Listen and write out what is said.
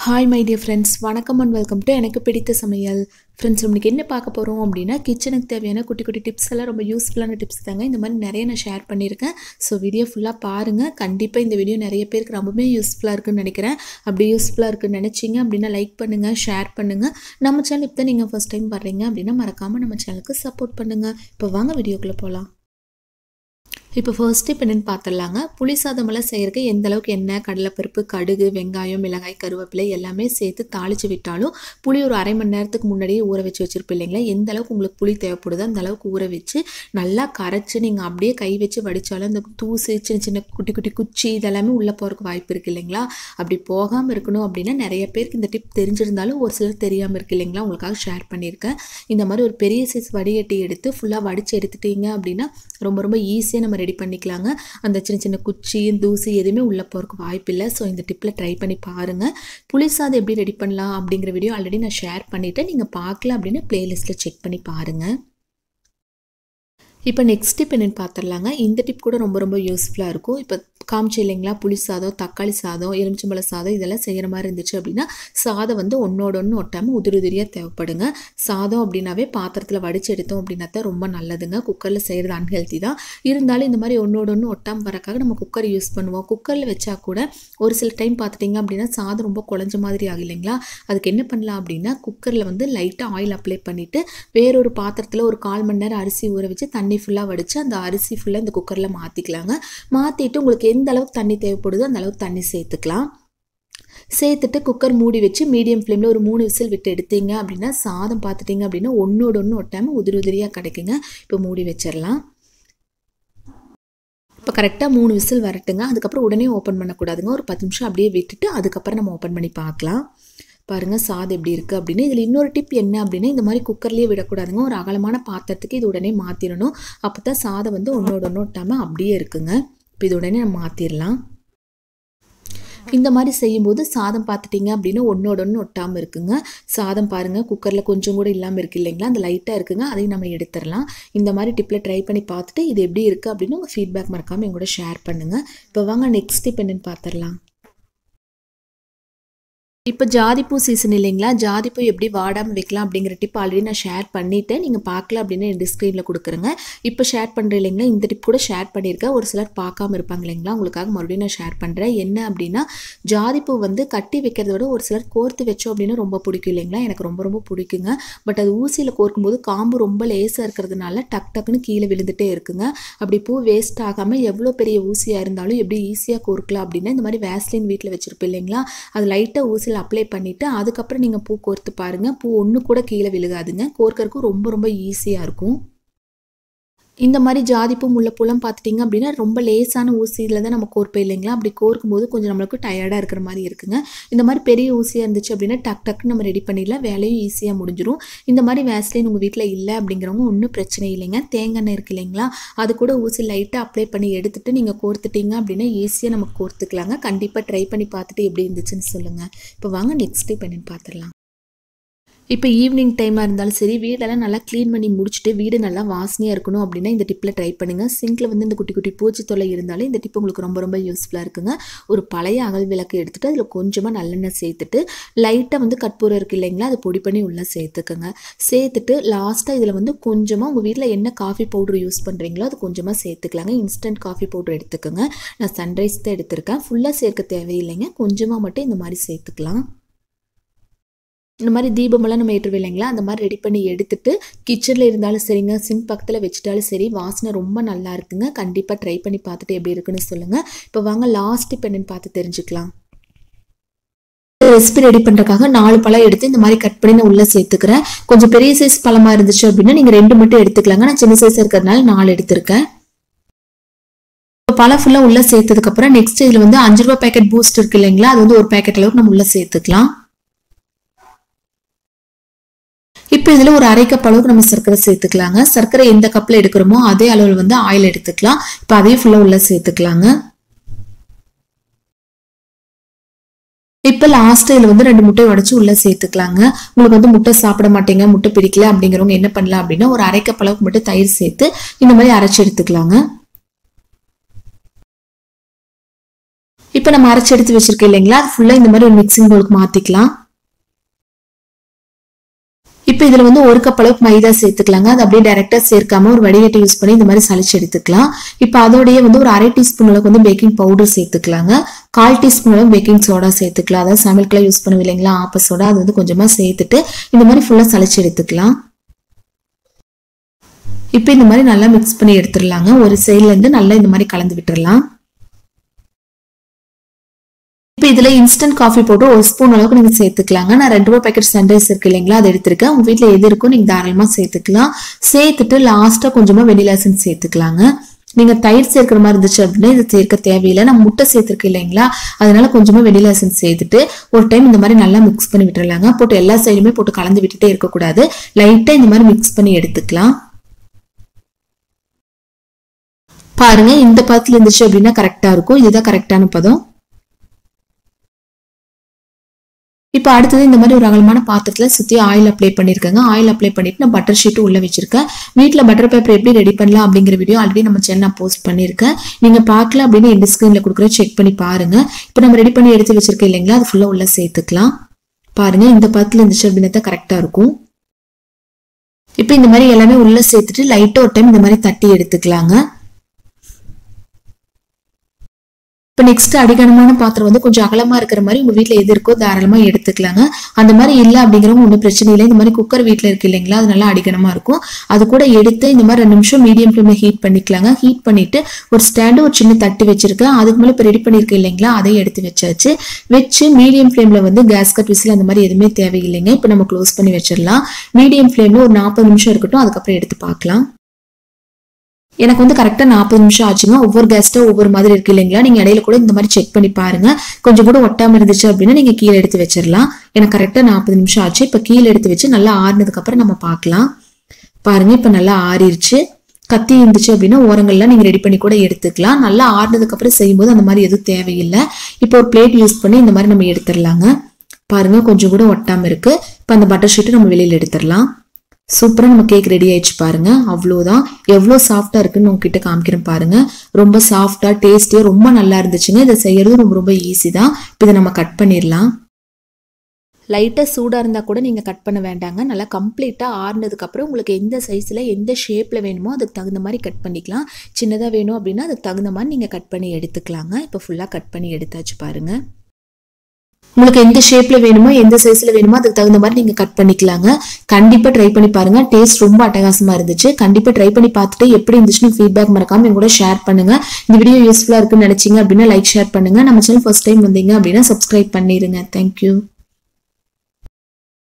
Hi my dear friends, வணக்கம் and welcome to எனக்கு பிடித்த சமையல். Friends, இன்னைக்கு என்ன பார்க்க போறோம் அப்படினா கிச்சனுக்கு தேவையான குட்டி குட்டி டிப்ஸ் எல்லாம் ரொம்ப யூஸ்ஃபுல்லான டிப்ஸ் தாங்க. இந்த மாதிரி நிறைய நான் ஷேர் பண்ணிருக்கேன். சோ வீடியோ ஃபுல்லா பாருங்க. கண்டிப்பா இந்த வீடியோ நிறைய பேருக்கு ரொம்பவே யூஸ்ஃபுல்லா இருக்குன்னு நினைக்கிறேன். அப்படி யூஸ்ஃபுல்லா இருக்குன்னு நினைச்சீங்க அப்படினா லைக் பண்ணுங்க, ஷேர் பண்ணுங்க. நம்ம சேனல் இப்ப நீங்க ஃபர்ஸ்ட் டைம் பாக்குறீங்க அப்படினா மறக்காம நம்ம சேனலுக்கு சப்போர்ட் பண்ணுங்க. இப்போ வாங்க வீடியோக்குள்ள போலாம். இப்போ ஃபர்ஸ்ட் டிப் என்னன்னு பார்த்தலாங்க. புளி சாதம் எல்லாம் செய்யறதுக்கு எந்த அளவுக்கு எண்ணெய், கடலைப்பருப்பு, கடுகு, வெங்காயம், மிளகாய், கருவேப்பிலை எல்லாமே சேர்த்து தாளிச்சு விட்டாலும் புளி ஒரு அரை மணி நேரத்துக்கு முன்னாடியே ஊற வச்சு வச்சிருப்பீங்க இல்லைங்களா? எந்த அளவுக்கு உங்களுக்கு புளி தேவைப்படுதோ அந்த அளவுக்கு ஊற வச்சு நல்லா கரைச்சு நீங்கள் அப்படியே கை வச்சு வடித்தாலும் அந்த தூசு, சின்ன சின்ன குட்டி குட்டி குச்சி இதெல்லாமே உள்ளே போகிறதுக்கு வாய்ப்பு இருக்குது இல்லைங்களா? அப்படி போகாமல் இருக்கணும் அப்படின்னா நிறைய பேருக்கு இந்த டிப் தெரிஞ்சிருந்தாலும் ஒரு சிலர் தெரியாமல் இருக்குது இல்லைங்களா? உங்களுக்காக ஷேர் பண்ணியிருக்கேன். இந்த மாதிரி ஒரு பெரிய சைஸ் வடிகட்டி எடுத்து ஃபுல்லாக வடித்து எடுத்துட்டீங்க அப்படின்னா ரொம்ப ரொம்ப ஈஸியாக நம்ம ரெடி பண்ணிக்கலாங்க. அந்த சின்ன சின்ன குச்சி, தூசி எதுவுமே உள்ள போறதுக்கு வாய்ப்பு இல்லை. ஸோ இந்த டிப்பில் ட்ரை பண்ணி பாருங்க. புளிசாதம் எப்படி ரெடி பண்ணலாம் அப்படிங்கிற வீடியோ ஆல்ரெடி நான் ஷேர் பண்ணிட்டேன். நீங்கள் பார்க்கல அப்படின்னு பிளேலிஸ்ட்டில் செக் பண்ணி பாருங்க. இப்போ நெக்ஸ்ட் டிப் என்னென்னு பார்த்துடலாங்க. இந்த டிப் கூட ரொம்ப ரொம்ப யூஸ்ஃபுல்லாக இருக்கும். இப்போ காமிச்சு இல்லைங்களா, புளி சாதம், தக்காளி சாதம், எலுமிச்சம்பழ சாதம் இதெல்லாம் செய்கிற மாதிரி இருந்துச்சு அப்படின்னா சாதம் வந்து ஒன்றோட ஒன்று ஒட்டாமல் உதிரியாக தேவைப்படுங்க. சாதம் அப்படின்னாவே பாத்திரத்தில் வடித்து எடுத்தோம் அப்படின்னா தான் ரொம்ப நல்லதுங்க. குக்கரில் செய்கிறது அன்ஹெல்த்தி தான். இருந்தாலும் இந்த மாதிரி ஒன்றோட ஒன்று ஒட்டாமல் வரக்காக நம்ம குக்கர் யூஸ் பண்ணுவோம். குக்கரில் வச்சா கூட ஒரு சில டைம் பார்த்துட்டிங்க அப்படின்னா சாதம் ரொம்ப குழஞ்ச மாதிரி ஆகும் இல்லைங்களா? அதுக்கு என்ன பண்ணலாம் அப்படின்னா குக்கரில் வந்து லைட்டாக ஆயில் அப்ளை பண்ணிவிட்டு வேறொரு பாத்திரத்தில் ஒரு 1/4 மணி நேரம் அரிசி ஊற வச்சு தண்ணி ஃபுல்லாக வடித்து அந்த அரிசி ஃபுல்லாக இந்த குக்கரில் மாற்றிக்கலாங்க. மாற்றிட்டு உங்களுக்கு எந்த அளவுக்கு தண்ணி தேவைப்படுதோ அந்த அளவுக்கு தண்ணி சேர்த்துக்கலாம். சேர்த்துட்டு குக்கர் மூடி வச்சு மீடியம் ஃப்ளேமில் ஒரு 3 விசில் விட்டு எடுத்தீங்க அப்படின்னா சாதம் பார்த்துட்டிங்க அப்படின்னா ஒன்றோட ஒன்று ஒட்டாமல் உதிரியாக கிடைக்குங்க. இப்போ மூடி வச்சிடலாம். இப்போ கரெக்டாக 3 விசில் வரட்டுங்க. அதுக்கப்புறம் உடனே ஓப்பன் பண்ணக்கூடாதுங்க. ஒரு 10 நிமிஷம் அப்படியே விட்டுட்டு அதுக்கப்புறம் நம்ம ஓப்பன் பண்ணி பார்க்கலாம். பாருங்கள் சாதம் எப்படி இருக்குது அப்படின்னு. இதில் இன்னொரு டிப் என்ன அப்படின்னா இந்த மாதிரி குக்கர்லேயே விடக்கூடாதுங்க. ஒரு அகலமான பாத்திரத்துக்கு இது உடனே மாற்றிடணும். அப்போ தான் சாதம் வந்து ஒன்றோட ஒன்று ஒட்டாமல் அப்படியே இருக்குங்க. இப்போ இது உடனே நம்ம மாற்றிடலாம். இந்த மாதிரி செய்யும்போது சாதம் பார்த்துட்டிங்க அப்படின்னா ஒன்றோட ஒன்று ஒட்டாமல் இருக்குங்க. சாதம் பாருங்கள் குக்கரில் கொஞ்சம் கூட இல்லாமல் இருக்குது இல்லைங்களா? அந்த லைட்டாக இருக்குங்க. அதையும் நம்ம எடுத்துடலாம். இந்த மாதிரி டிப்பில் ட்ரை பண்ணி பார்த்துட்டு இது எப்படி இருக்குது அப்படின்னு உங்கள் ஃபீட்பேக் மறக்காமல் எங்கூட ஷேர் பண்ணுங்கள். இப்போ வாங்க நெக்ஸ்ட் டிப் என்னென்னு பார்த்துடலாம். இப்போ ஜாதிப்பூ சீசன் இல்லைங்களா? ஜாதிப்பூ எப்படி வாடாமல் வைக்கலாம் அப்படிங்கிற டிப் ஆல்ரெடி நான் ஷேர் பண்ணிவிட்டேன். நீங்கள் பார்க்கல அப்படின்னு என் ஸ்க்ரீனில் கொடுக்குறேங்க. இப்போ ஷேர் பண்ணுறேன் இல்லைங்களா? இந்த டிப் கூட ஷேர் பண்ணியிருக்கேன். ஒரு சிலர் பார்க்காம இருப்பாங்க இல்லைங்களா? உங்களுக்காக மறுபடியும் நான் ஷேர் பண்ணுறேன். என்ன அப்படின்னா ஜாதிப்பூ வந்து கட்டி வைக்கிறத விட ஒரு சிலர் கோர்த்து வச்சோம் அப்படின்னா ரொம்ப பிடிக்கும் இல்லைங்களா? எனக்கு ரொம்ப ரொம்ப பிடிக்குங்க. பட் அது ஊசியில் கோர்க்கும்போது காம்பு ரொம்ப லேசாக இருக்கிறதுனால டக்குன்னு கீழே விழுந்துகிட்டே இருக்குங்க. அப்படி பூ வேஸ்ட் ஆகாமல் எவ்வளோ பெரிய ஊசியாக இருந்தாலும் எப்படி ஈஸியாக கோர்க்கலாம் அப்படின்னா இந்த மாதிரி வேஸ்லின் வீட்டில் வச்சுருப்போம் இல்லைங்களா? அது லைட்டாக ஊசியில் அப்ளை பண்ணிவிட்டு அதுக்கப்புறம் நீங்கள் பூ கோர்த்து பாருங்கள். பூ ஒன்று கூட கீழே விழுகாதுங்க. கோர்க்கறதுக்கும் ரொம்ப ரொம்ப ஈஸியாக இருக்கும். இந்த மாதிரி ஜாதிப்பூ முல்லைப்பூலாம் பார்த்துட்டிங்க அப்படின்னா ரொம்ப லேசான ஊசியில் தான் நம்ம கோர்ப்போம் இல்லைங்களா? அப்படி கோர்க்கும்போது கொஞ்சம் நம்மளுக்கு டயர்டாக இருக்கிற மாதிரி இருக்குங்க. இந்த மாதிரி பெரிய ஊசியாக இருந்துச்சு அப்படின்னா டக்குன்னு நம்ம ரெடி பண்ணிடலாம். வேலையும் ஈஸியாக முடிஞ்சிடும். இந்த மாதிரி வேஸ்லின் உங்கள் வீட்டில் இல்லை அப்படிங்கிறவங்க ஒன்றும் பிரச்சனை இல்லைங்க. தேங்காய் எண்ணெய் இருக்குது இல்லைங்களா? அது கூட ஊசி லைட்டாக அப்ளை பண்ணி எடுத்துகிட்டு நீங்கள் கோர்த்துட்டிங்க அப்படின்னா ஈஸியாக நம்ம கோர்த்துக்கலாங்க. கண்டிப்பாக ட்ரை பண்ணி பார்த்துட்டு எப்படி இருந்துச்சுன்னு சொல்லுங்கள். இப்போ வாங்க நெக்ஸ்ட் டிப் என்னென்னு பார்த்துடலாம். இப்போ ஈவினிங் டைமாக இருந்தாலும் சரி வீடெல்லாம் நல்லா க்ளீன் பண்ணி முடிச்சுட்டு வீடு நல்லா வாசனையாக இருக்கணும் அப்படின்னா இந்த டிப்பில் ட்ரை பண்ணுங்கள். சிங்கில் வந்து இந்த குட்டி குட்டி பூச்சி தொல்லை இருந்தாலும் இந்த டிப் உங்களுக்கு ரொம்ப ரொம்ப யூஸ்ஃபுல்லாக இருக்குங்க. ஒரு பழைய அகல் விளக்கு எடுத்துகிட்டு அதில் கொஞ்சமாக நல்லெண்ணெய் சேர்த்துட்டு லைட்டாக வந்து கற்பூரம் இருக்குது இல்லைங்களா? அதை பொடி பண்ணி உள்ளே சேர்த்துக்குங்க. சேர்த்துட்டு லாஸ்ட்டாக இதில் வந்து கொஞ்சமாக உங்கள் வீட்டில் என்ன காஃபி பவுடர் யூஸ் பண்ணுறீங்களோ அது கொஞ்சமாக சேர்த்துக்கலாங்க. இன்ஸ்டன்ட் காஃபி பவுடர் எடுத்துக்கோங்க. நான் சன்ரைஸ் தான் எடுத்திருக்கேன். ஃபுல்லாக சேர்க்க தேவையில்லைங்க. கொஞ்சமாக மட்டும் இந்த மாதிரி சேர்த்துக்கலாம். இந்த மாதிரி தீபமெல்லாம் நம்ம ஏற்றுவோம் இல்லைங்களா? அந்த மாதிரி ரெடி பண்ணி எடுத்துட்டு கிச்சனில் இருந்தாலும் சரிங்க, சிங்க் பக்கத்தில் வச்சுட்டாலும் சரி வாசனை ரொம்ப நல்லா இருக்குங்க. கண்டிப்பாக ட்ரை பண்ணி பார்த்துட்டு எப்படி இருக்குன்னு சொல்லுங்கள். இப்போ வாங்க லாஸ்ட் டிப் என்னன்னு பார்த்து தெரிஞ்சுக்கலாம். ரெசிபி ரெடி பண்ணுறதுக்காக 4 பழம் எடுத்து இந்த மாதிரி கட் பண்ணி நான் உள்ளே சேர்த்துக்கிறேன். கொஞ்சம் பெரிய சைஸ் பழமாக இருந்துச்சு அப்படின்னா நீங்கள் 2 மட்டும் எடுத்துக்கலாங்க. நான் சின்ன சைஸ் இருக்கிறதுனால 4 எடுத்திருக்கேன். பழம் ஃபுல்லாக உள்ளே சேர்த்ததுக்கப்புறம் நெக்ஸ்ட் இதில் வந்து 5 ரூபா பேக்கெட் பூஸ்ட் இருக்குது இல்லைங்களா? அது வந்து ஒரு பேக்கெட் அளவுக்கு நம்ம உள்ளே சேர்த்துக்கலாம். இப்போ இதில் ஒரு 1/2 கப் அளவுக்கு நம்ம சர்க்கரை சேர்த்துக்கலாங்க. சர்க்கரை எந்த கப்பில் எடுக்கிறோமோ அதே அளவில் வந்து ஆயில் எடுத்துக்கலாம். இப்போ அதையும் ஃபுல்லாக உள்ளே சேர்த்துக்கலாங்க. இப்போ லாஸ்ட் இதில் வந்து 2 முட்டை உடைச்சு உள்ளே சேர்த்துக்கலாங்க. உங்களுக்கு வந்து முட்டை சாப்பிட மாட்டீங்க, முட்டை பிடிக்கல அப்படிங்கிறவங்க என்ன பண்ணலாம் அப்படின்னா ஒரு 1/2 கப் அளவுக்கு மட்டும் தயிர் சேர்த்து இந்த மாதிரி அரைச்சி எடுத்துக்கலாங்க. இப்போ நம்ம அரைச்சு எடுத்து வச்சிருக்கோம் இல்லைங்களா, அது ஃபுல்லா இந்த மாதிரி ஒரு மிக்சிங் பவுலுக்கு மாத்திக்கலாம். இப்போ இதுல வந்து 1 கப் அளவுக்கு மைதா சேர்த்துக்கலாங்க. அது அப்படியே டைரக்டா சேர்க்காம ஒரு வடிகட்டி யூஸ் பண்ணி இந்த மாதிரி சலிச்சு எடுத்துக்கலாம். இப்போ அதோடய வந்து ஒரு 1/2 டீஸ்பூன் அளவுக்கு வந்து பேக்கிங் பவுடர் சேர்த்துக்கலாங்க. 1/4 டீஸ்பூன் அளவுக்கு பேக்கிங் சோடா சேர்த்துக்கலாம். அதாவது சமையலுக்குலாம் யூஸ் பண்ணுவோம் இல்லைங்களா, ஆப்ப சோடா, அது வந்து கொஞ்சமா சேர்த்துட்டு இந்த மாதிரி ஃபுல்லா சலிச்சு எடுத்துக்கலாம். இப்போ இந்த மாதிரி நல்லா மிக்ஸ் பண்ணி எடுத்துடலாங்க. ஒரு சைட்ல இருந்து நல்லா இந்த மாதிரி கலந்து விட்டுறலாம். இப்போ இதுல இன்ஸ்டன்ட் காஃபி பவுடர் 1 ஸ்பூன் அளவுக்கு நீங்க சேர்த்துக்கலாங்க. நான் 2 ரூபாய் பேக்கெட் சன்ரைஸ் இருக்கு இல்லைங்களா, அதை எடுத்திருக்கேன். உங்க வீட்டுல எது இருக்கோ நீங்க தாராளமா சேர்த்துக்கலாம். சேர்த்துட்டு லாஸ்டா கொஞ்சமா வெனிலா எசன்ஸ் சேர்த்துக்கலாங்க. நீங்க தயிர் சேர்க்கிற மாதிரி இருந்துச்சு அப்படின்னா இது சேர்க்க தேவையில்லை. நம்ம முட்டை சேர்த்திருக்கு இல்லைங்களா, அதனால கொஞ்சமா வெனிலா எசன்ஸ் சேர்த்துட்டு ஒரு டைம் இந்த மாதிரி நல்லா மிக்ஸ் பண்ணி விட்டுறலாங்க. போட்டு எல்லா சைடுமே போட்டு கலந்து விட்டுட்டே இருக்கக்கூடாது. லைட்டா இந்த மாதிரி மிக்ஸ் பண்ணி எடுத்துக்கலாம். பாருங்க, இந்த பதத்துல இருந்துச்சு அப்படின்னா கரெக்டா இருக்கும். இதுதான் கரெக்டான பதம். இப்போ அடுத்தது இந்த மாதிரி ஒரு அகலமான பாத்திரத்துல சுத்தி ஆயில் அப்ளை பண்ணிருக்கேங்க. ஆயில் அப்ளை பண்ணிட்டு நான் பட்டர் ஷீட் உள்ள வச்சிருக்கேன். வீட்டுல பட்டர் பேப்பர் எப்படி ரெடி பண்ணலாம் அப்படிங்கிற வீடியோ ஆல்ரெடி நம்ம சேனல்ல போஸ்ட் பண்ணிருக்கேன். நீங்க பார்க்கல அப்படின்னு எண்ட் ஸ்கிரீன்ல கொடுக்குற செக் பண்ணி பாருங்க. இப்போ நம்ம ரெடி பண்ணி எடுத்து வச்சிருக்கோம் இல்லைங்களா, அது ஃபுல்லா உள்ள சேர்த்துக்கலாம். பாருங்க, இந்த பதத்துல இருந்துச்சு அப்படின்னா தான் கரெக்டா இருக்கும். இப்போ இந்த மாதிரி எல்லாமே உள்ள சேர்த்துட்டு லைட்டா ஒரு டைம் இந்த மாதிரி தட்டி எடுத்துக்கலாங்க. இப்போ நெக்ஸ்ட் அடிகனமான பாத்திரம் வந்து கொஞ்சம் அகலமா இருக்கிற மாதிரி உங்க வீட்டுல எது இருக்கோ தாராளமா எடுத்துக்கலாங்க. அந்த மாதிரி இல்லை அப்படிங்கிறவங்க ஒன்றும் பிரச்சனை இல்லை. இந்த மாதிரி குக்கர் வீட்டுல இருக்கு இல்லைங்களா, அது நல்லா அடிகனமா இருக்கும். அது கூட எடுத்து இந்த மாதிரி 2 நிமிஷம் மீடியம் ஃப்ளேம்ல ஹீட் பண்ணிக்கலாங்க. ஹீட் பண்ணிட்டு ஒரு ஸ்டாண்டு ஒரு சின்ன தட்டு வச்சிருக்கேன். அதுக்கு மேலே இப்போ ரெடி பண்ணிருக்கேன் இல்லைங்களா, அதை எடுத்து வச்சாச்சு. வச்சு மீடியம் ஃப்ளேம்ல வந்து கேஸ் கட் விசில் அந்த மாதிரி எதுவுமே தேவையில்லைங்க. இப்போ நம்ம க்ளோஸ் பண்ணி வச்சிடலாம். மீடியம் ஃப்ளேம்ல ஒரு 40 நிமிஷம் இருக்கட்டும். அதுக்கப்புறம் எடுத்து பார்க்கலாம். எனக்கு வந்து கரெக்டா 40 நிமிஷம் ஆச்சுங்க. ஒவ்வொரு கேஸ்ட்டும் ஒவ்வொரு மாதிரி இருக்கு இல்லைங்களா, நீங்க இடையில கூட இந்த மாதிரி செக் பண்ணி பாருங்க. கொஞ்சம் கூட ஒட்டாம இருந்துச்சு அப்படின்னா நீங்க கீழே எடுத்து வச்சிடலாம். எனக்கு கரெக்டா 40 நிமிஷம் ஆச்சு. இப்ப கீழே எடுத்து வச்சு நல்லா ஆறுனதுக்கு அப்புறம் நம்ம பார்க்கலாம். பாருங்க, இப்ப நல்லா ஆறிடுச்சு. கத்தி இருந்துச்சு அப்படின்னா ஓரங்கள்லாம் நீங்க ரெடி பண்ணி கூட எடுத்துக்கலாம். நல்லா ஆறுனதுக்கு அப்புறம் செய்யும்போது அந்த மாதிரி எதுவும் தேவையில்லை. இப்போ ஒரு பிளேட் யூஸ் பண்ணி இந்த மாதிரி நம்ம எடுத்துடலாங்க. பாருங்க, கொஞ்சம் கூட ஒட்டாம இருக்கு. இப்ப அந்த பட்டர் ஷீட்டை நம்ம வெளியில எடுத்துடலாம். சூப்பரா நம்ம கேக் ரெடி ஆயிடுச்சு பாருங்க. அவ்வளவுதான். எவ்வளவு சாஃப்டா இருக்குன்னு உங்ககிட்ட காமிக்கிறேன் பாருங்க. ரொம்ப சாஃப்டா டேஸ்டியா ரொம்ப நல்லா இருந்துச்சுங்க. இதை செய்யறது ரொம்ப ரொம்ப ஈஸி தான். இதை நம்ம கட் பண்ணிடலாம். லைட்டா சூடா இருந்தா கூட நீங்க கட் பண்ண வேண்டாங்க. நல்லா கம்ப்ளீட்டா ஆறுனதுக்கு அப்புறம் உங்களுக்கு எந்த சைஸ்ல எந்த ஷேப்ல வேணுமோ அதுக்கு தகுந்த மாதிரி கட் பண்ணிக்கலாம். சின்னதா வேணும் அப்படின்னா அதுக்கு தகுந்த மாதிரி நீங்க கட் பண்ணி எடுத்துக்கலாங்க. இப்போ ஃபுல்லா கட் பண்ணி எடுத்தாச்சு பாருங்க. உங்களுக்கு எந்த ஷேப்ல வேணுமோ எந்த சைஸ்ல வேணுமோ அதுக்கு தகுந்த மாதிரி நீங்க கட் பண்ணிக்கலாங்க. கண்டிப்பா ட்ரை பண்ணி பாருங்க. டேஸ்ட் ரொம்ப அட்டகாசமா இருந்துச்சு. கண்டிப்பா ட்ரை பண்ணி பார்த்துட்டு எப்படி இருந்துச்சுன்னு ஃபீட்பேக் மறக்காம என் கூட ஷேர் பண்ணுங்க. இந்த வீடியோ யூஸ்ஃபுல்லா இருக்குன்னு நினைச்சீங்க அப்படின்னா லைக் ஷேர் பண்ணுங்க. நம்ம சேனல் ஃபர்ஸ்ட் டைம் வந்தீங்க அப்படின்னா சப்ஸ்கிரைப் பண்ணிருங்க. தேங்க்யூ.